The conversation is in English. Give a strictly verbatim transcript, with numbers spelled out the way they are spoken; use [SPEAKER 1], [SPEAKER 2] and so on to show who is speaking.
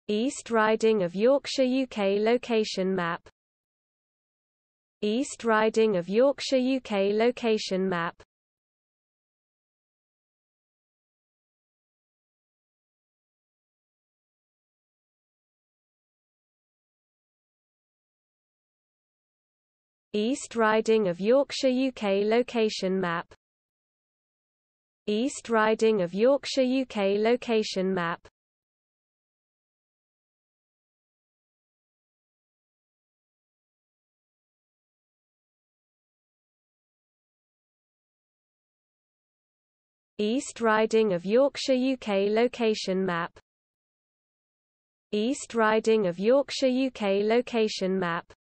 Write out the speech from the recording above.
[SPEAKER 1] East Riding of Yorkshire U K location map. East Riding of Yorkshire U K location map. East Riding of Yorkshire U K location map. East Riding of Yorkshire U K location map. East Riding of Yorkshire U K location map. East Riding of Yorkshire U K location map.